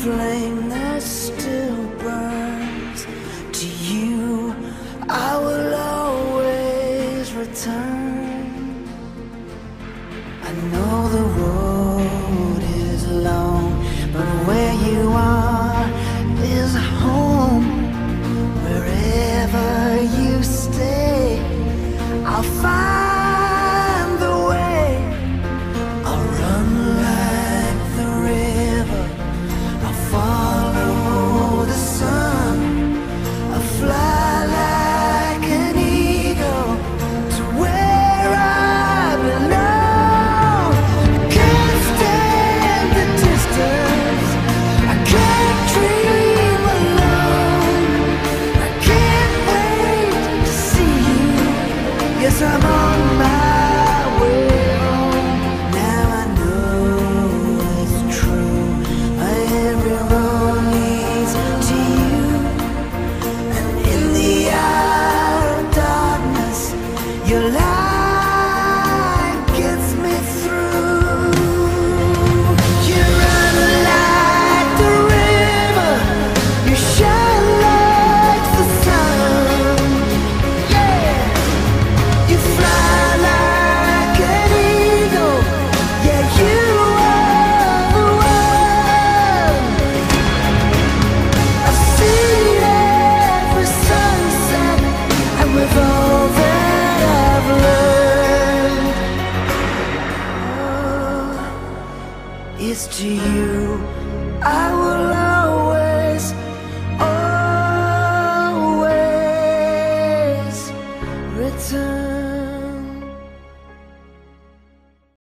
flame that still burns. To you I will always return. I know the road is long, but where you are is home. Wherever you stay, I'll find the way. I'll run like the river, I'll follow the sun, I'll fly like an eagle to where I belong. I can't stand the distance, I can't dream alone, I can't wait to see you. Yes, I'm on my way home. Now I know it's true, every road leads to you. And in the hour of darkness, your light gets me through. You run like the river, you shine like the sun. Yeah, you fly like an eagle. Yeah, you are the one. I see every sunset, and with all that I've learned, it's to you I will always